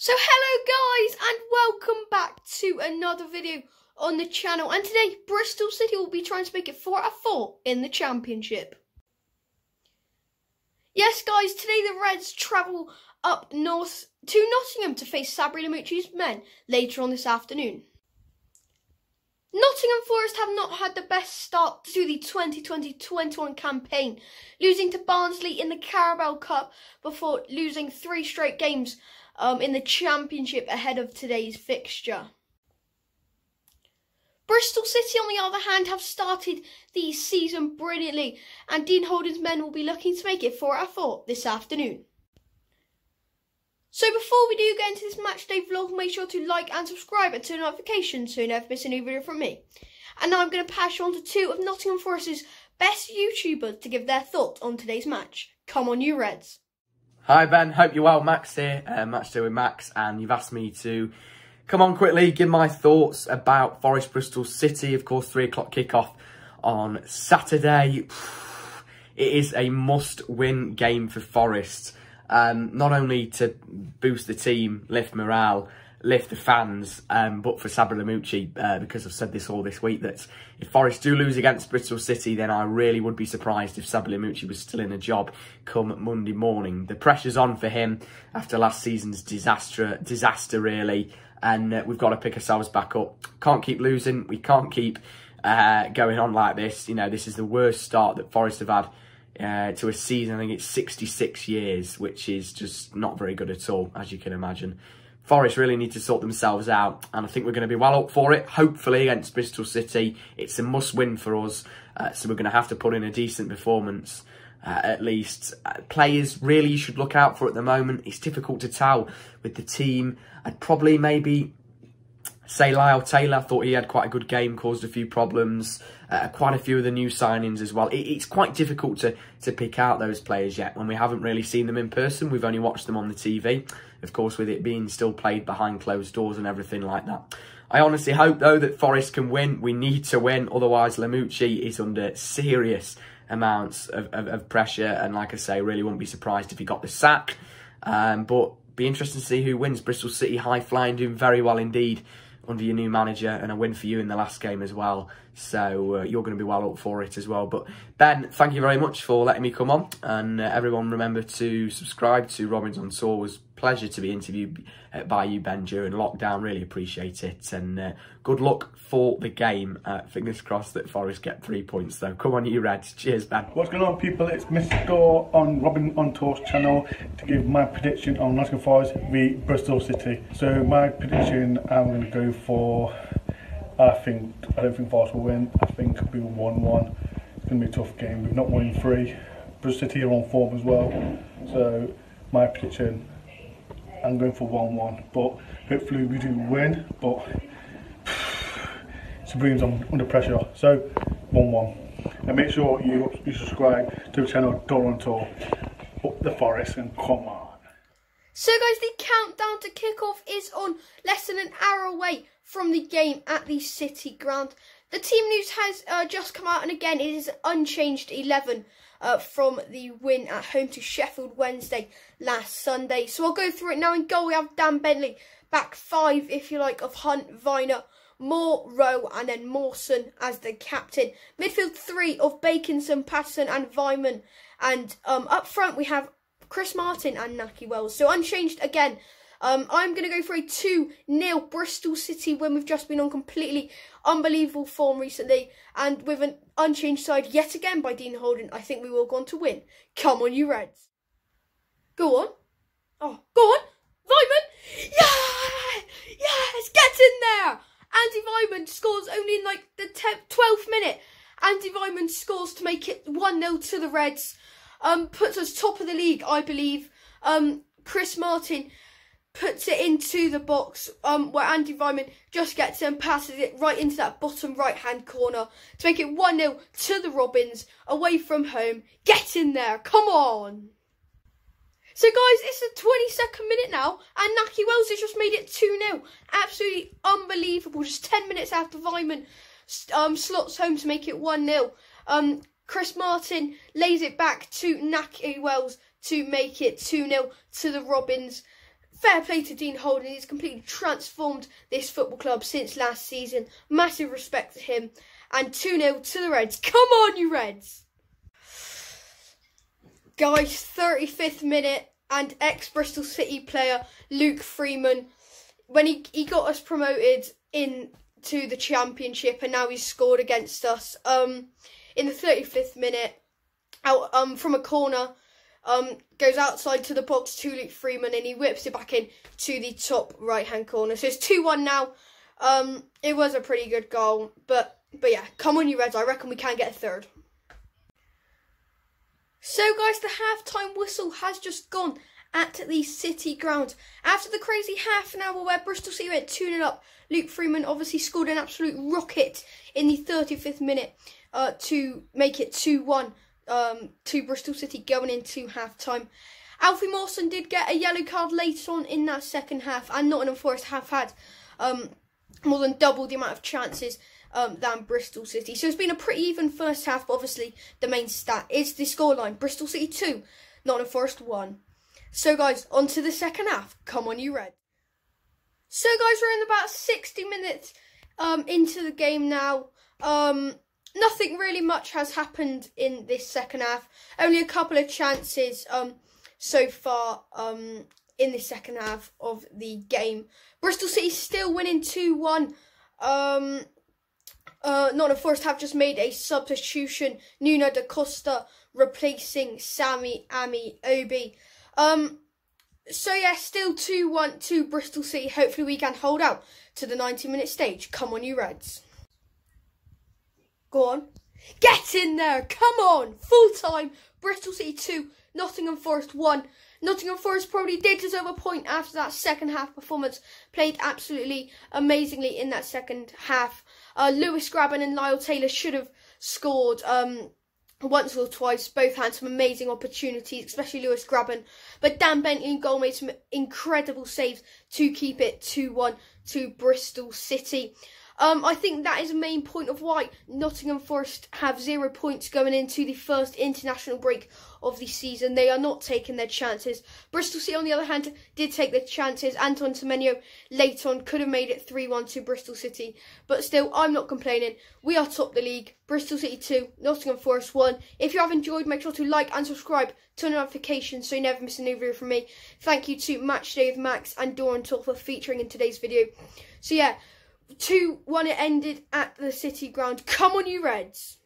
So hello guys and welcome back to another video on the channel, and today Bristol City will be trying to make it 4 out of 4 in the Championship. Yes guys, today the Reds travel up north to Nottingham to face Sabri Lamucci's men later on this afternoon. Nottingham Forest have not had the best start to the 2020-21 campaign, losing to Barnsley in the Carabao Cup before losing 3 straight games in the Championship ahead of today's fixture. Bristol City, on the other hand, have started the season brilliantly, and Dean Holden's men will be looking to make it 4 out of 4 this afternoon. So before we do get into this matchday vlog, make sure to like and subscribe and turn on notifications so you never miss a new video from me. And now I'm going to pass you on to 2 of Nottingham Forest's best YouTubers to give their thoughts on today's match. Come on you Reds. Hi Ben, hope you're well. Max here, Matchday with Max, and you've asked me to come on quickly, give my thoughts about Forest Bristol City. Of course, 3 o'clock kickoff on Saturday. It is a must-win game for Forest. Not only to boost the team, lift morale, lift the fans, but for Sabri Lamucci, because I've said this all this week, that if Forest do lose against Bristol City, then I really would be surprised if Sabri Lamucci was still in a job come Monday morning. The pressure's on for him after last season's disaster really, and we've got to pick ourselves back up. Can't keep losing, we can't keep going on like this. You know, this is the worst start that Forest have had to a season. I think it's 66 years, which is just not very good at all, as you can imagine. Forest really need to sort themselves out, and I think we're going to be well up for it, hopefully, against Bristol City. It's a must-win for us, so we're going to have to put in a decent performance, at least. Players really you should look out for at the moment. It's difficult to tell with the team. I'd probably maybe say Lyle Taylor. I thought he had quite a good game, caused a few problems. Quite a few of the new signings as well. It's quite difficult to pick out those players yet when we haven't really seen them in person. We've only watched them on the TV. Of course, with it being still played behind closed doors and everything like that. I honestly hope, though, that Forest can win. We need to win. Otherwise, Lamucci is under serious amounts of pressure. And like I say, really wouldn't be surprised if he got the sack. But be interesting to see who wins. Bristol City high-flying, doing very well indeed under your new manager, and a win for you in the last game as well. So you're going to be well up for it as well. But Ben, thank you very much for letting me come on, and everyone remember to subscribe to Robins on Tour. It was a pleasure to be interviewed by you, Ben, during lockdown. Really appreciate it, and good luck for the game. Fingers crossed that Forest get 3 points though. Come on you Reds. Cheers Ben. What's going on people, it's Mr. Door on Robin on Tour's channel to give my prediction on Nottingham Forest v Bristol City. So my prediction, I'm going to go for, I don't think Forest will win. I think it'll be 1-1. It's going to be a tough game. We've not won in 3. Bristol City are on form as well. So my prediction, I'm going for 1-1. But hopefully we do win. But Sabrina's under pressure. So 1-1. And make sure you subscribe to the channel Door on Tour. Up the Forest and come on. So guys, the countdown to kickoff is on less than an hour away from the game at the City Ground. The team news has just come out, and again it is unchanged 11 from the win at home to Sheffield Wednesday last Sunday. So I'll go through it now. In goal we have Dan Bentley, back 5 if you like of Hunt, Viner, Moore, Rowe and then Mawson as the captain. Midfield 3 of Bakinson, Patterson and Vyman, and up front we have Chris Martin and Naki Wells. So unchanged again. I'm going to go for a 2-0 Bristol City win. We've just been on completely unbelievable form recently. And with an unchanged side yet again by Dean Holden, I think we will go on to win. Come on, you Reds. Go on. Oh, go on. Vyman. Yeah! Yes! Get in there! Andy Vyman scores only in like the 12th minute. Andy Vyman scores to make it 1-0 to the Reds. Puts us top of the league, I believe. Chris Martin puts it into the box where Andy Vyman just gets it and passes it right into that bottom right-hand corner to make it 1-0 to the Robins, away from home. Get in there, come on! So guys, it's the 22nd minute now, and Naki Wells has just made it 2-0. Absolutely unbelievable, just 10 minutes after Vyman slots home to make it 1-0. Chris Martin lays it back to Naki Wells to make it 2-0 to the Robins. fair play to Dean Holden. He's completely transformed this football club since last season. Massive respect to him. And 2-0 to the Reds. Come on, you Reds! Guys, 35th minute, and ex-Bristol City player Luke Freeman, when he got us promoted into the Championship, and now he's scored against us. In the 35th minute, out from a corner, goes outside to the box to Luke Freeman, and he whips it back in to the top right-hand corner. So it's 2-1 now. It was a pretty good goal, but yeah, come on you Reds, I reckon we can get a third. So guys, the half-time whistle has just gone at the City ground. After the crazy half an hour where Bristol City went 2-0 up, Luke Freeman obviously scored an absolute rocket in the 35th minute to make it 2-1 to Bristol City going into half-time. Alfie Mawson did get a yellow card later on in that second half, and Nottingham Forest have had more than double the amount of chances than Bristol City. So it's been a pretty even first half, but obviously the main stat is the scoreline. Bristol City 2, Nottingham Forest 1. So guys, on to the second half. Come on you Red. So guys, we're in about 60 minutes into the game now. Nothing really much has happened in this second half. Only a couple of chances so far in the second half of the game. Bristol City still winning 2-1. Nottingham Forest have just made a substitution. Nuno da Costa replacing Sammy Ami Obi. So yeah, still 2-1 to Bristol City. Hopefully we can hold out to the 90-minute stage. Come on you Reds. Go on. Get in there. Come on. Full time. Bristol City 2, Nottingham Forest 1. Nottingham Forest probably did deserve a point after that second half performance. Played absolutely amazingly in that second half. Lewis Grabban and Lyle Taylor should have scored once or twice. Both had some amazing opportunities, especially Lewis Grabban. But Dan Bentley in goal made some incredible saves to keep it 2-1 to Bristol City. I think that is a main point of why Nottingham Forest have 0 points going into the first international break of the season. They are not taking their chances. Bristol City, on the other hand, did take their chances. Anton Semenyo later on could have made it 3-1 to Bristol City. But still, I'm not complaining. We are top the league. Bristol City 2, Nottingham Forest 1. If you have enjoyed, make sure to like and subscribe, turn on notifications so you never miss a new video from me. Thank you to Matchday with Max and Doran Tull for featuring in today's video. So yeah, 2-1 it ended at the City ground. Come on you Reds.